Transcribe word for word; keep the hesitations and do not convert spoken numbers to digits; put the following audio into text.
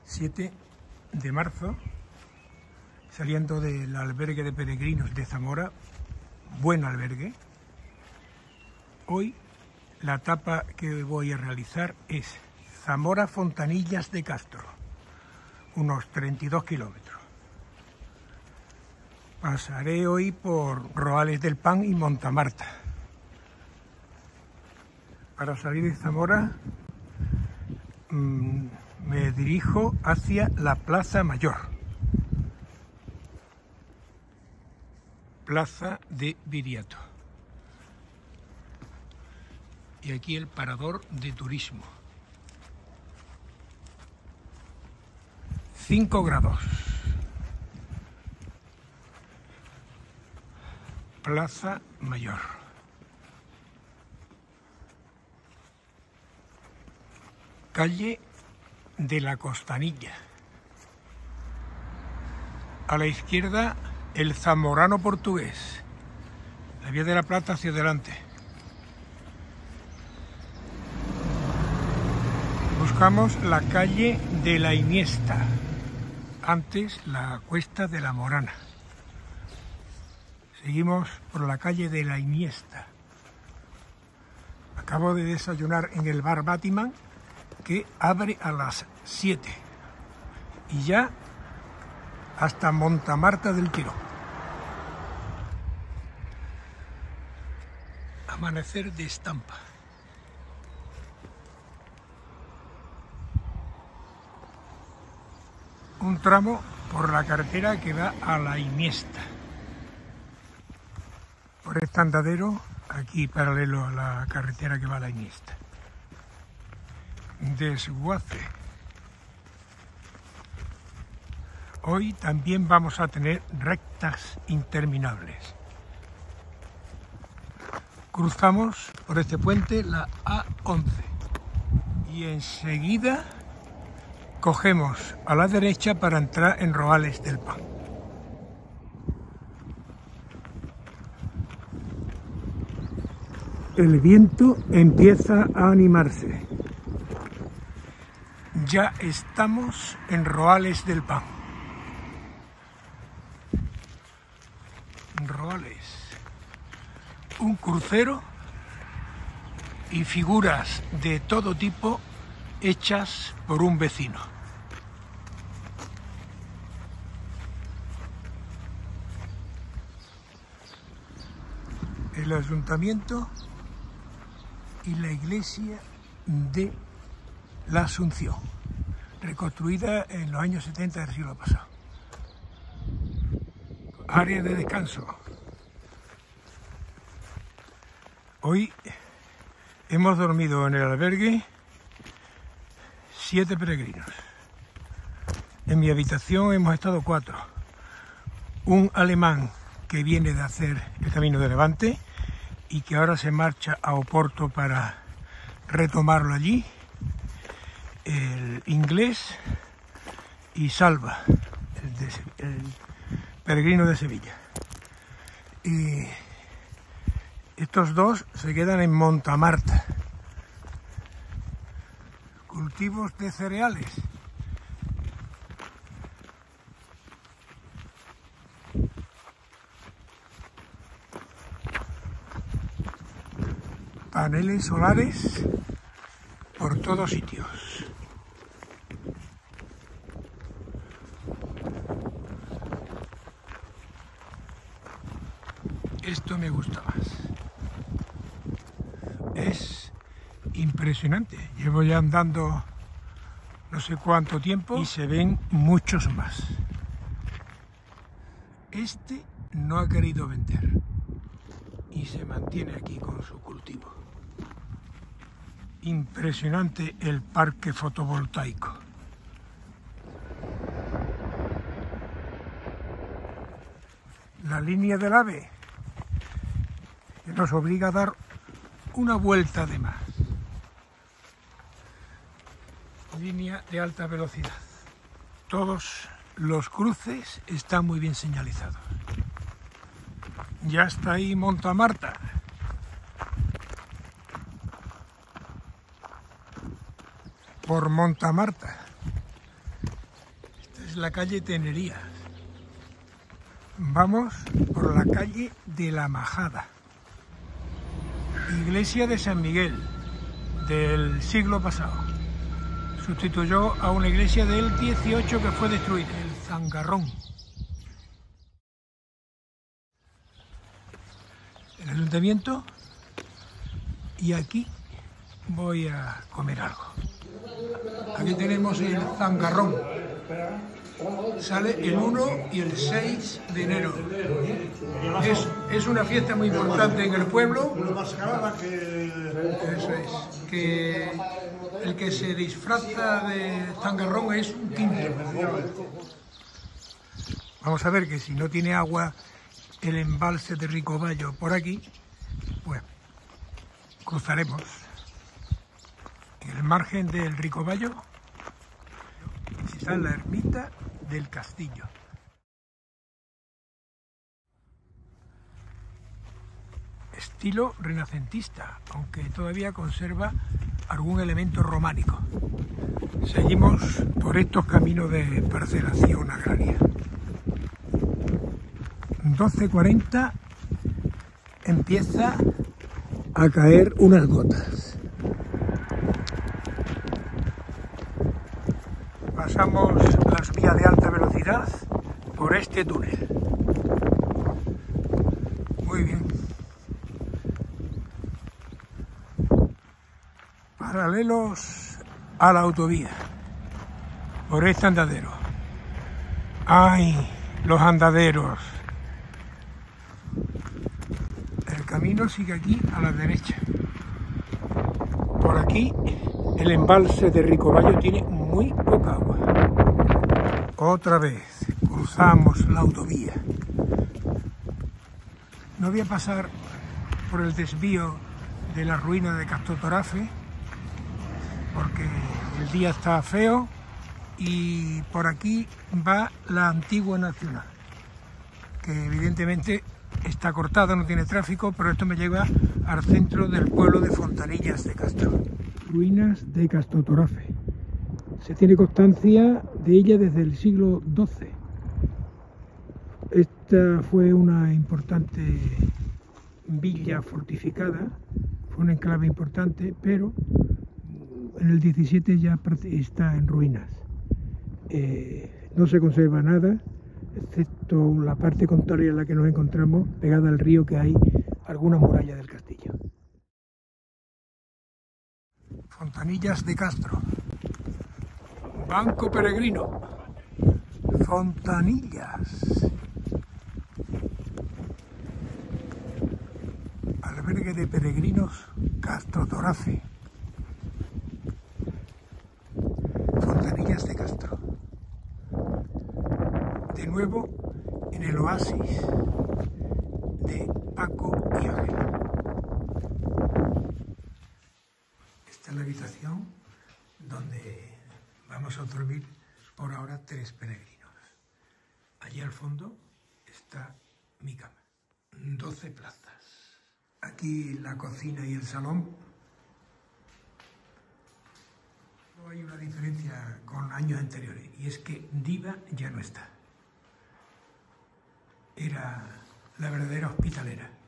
siete de marzo, saliendo del albergue de peregrinos de Zamora, buen albergue. Hoy la etapa que voy a realizar es Zamora Fontanillas de Castro, unos treinta y dos kilómetros. Pasaré hoy por Roales del Pan y Montamarta. Para salir de Zamora mmm, me dirijo hacia la Plaza Mayor, Plaza de Viriato. Y aquí el parador de turismo. cinco grados. Plaza Mayor. Calle de la Costanilla. A la izquierda, el Zamorano Portugués. La Vía de la Plata hacia adelante. Buscamos la calle de la Iniesta. Antes, la Cuesta de la Morana. Seguimos por la calle de la Iniesta. Acabo de desayunar en el bar Batman, que abre a las siete. Y ya hasta Montamarta del Quiró. Amanecer de estampa. Un tramo por la carretera que va a la Iniesta. Por este andadero, aquí paralelo a la carretera que va a la Iniesta. Desguace. Hoy también vamos a tener rectas interminables. Cruzamos por este puente la A once y enseguida cogemos a la derecha para entrar en Roales del Pan. El viento empieza a animarse. Ya estamos en Roales del Pan. Roales. Un crucero y figuras de todo tipo hechas por un vecino. El ayuntamiento y la iglesia de la Asunción, reconstruida en los años setenta del siglo pasado. Área de descanso. Hoy hemos dormido en el albergue siete peregrinos. En mi habitación hemos estado cuatro. Un alemán que viene de hacer el Camino de Levante y que ahora se marcha a Oporto para retomarlo allí. El inglés y Salva, el, de, el peregrino de Sevilla. Y estos dos se quedan en Montamarta. Cultivos de cereales. Paneles solares por todos sitios. Esto me gusta más. Es impresionante. Llevo ya andando no sé cuánto tiempo y se ven muchos más. Este no ha querido vender y se mantiene aquí con su cultivo. Impresionante el parque fotovoltaico. La línea del AVE, que nos obliga a dar una vuelta de más. Línea de alta velocidad. Todos los cruces están muy bien señalizados. Ya está ahí Montamarta. Por Montamarta. es la calle Tenerías. Vamos por la calle de la Majada. Iglesia de San Miguel, del siglo pasado. Sustituyó a una iglesia del dieciocho que fue destruida, el Zangarrón. El ayuntamiento, y aquí voy a comer algo. Aquí tenemos el Zangarrón. Sale el uno y el seis de enero. Es, es una fiesta muy importante en el pueblo. Eso es. Que el que se disfraza de Zangarrón es un quinto. Vamos a ver que si no tiene agua el embalse de Ricobayo por aquí, pues cruzaremos. En el margen del Ricobayo está la ermita del castillo. Estilo renacentista, aunque todavía conserva algún elemento románico. Seguimos por estos caminos de parcelación agraria. doce cuarenta empieza a caer unas gotas. Pasamos las vías de alta velocidad por este túnel. Muy bien. Paralelos a la autovía, por este andadero. ¡Ay! Los andaderos. El camino sigue aquí a la derecha. Por aquí el embalse de Ricobayo tiene muy poca agua. Otra vez cruzamos la autovía. No voy a pasar por el desvío de la ruina de Castotorafe porque el día está feo, y por aquí va la antigua nacional, que evidentemente está cortada, no tiene tráfico, pero esto me lleva al centro del pueblo de Fontanillas de Castro. Ruinas de Castotorafe. Se tiene constancia de ella desde el siglo doce. Esta fue una importante villa fortificada, fue un enclave importante, pero en el diecisiete ya está en ruinas. Eh, no se conserva nada, excepto la parte contraria en la que nos encontramos, pegada al río, que hay alguna muralla del castillo. Fontanillas de Castro. Banco Peregrino. Fontanillas. Albergue de peregrinos Castotorafe. Fontanillas de Castro. De nuevo en el oasis de Paco y Ángela. Esta es la habitación donde vamos a dormir por ahora tres peregrinos. Allí al fondo está mi cama. doce plazas. Aquí la cocina y el salón. No hay una diferencia con años anteriores, y es que Diva ya no está. Era la verdadera hospitalera.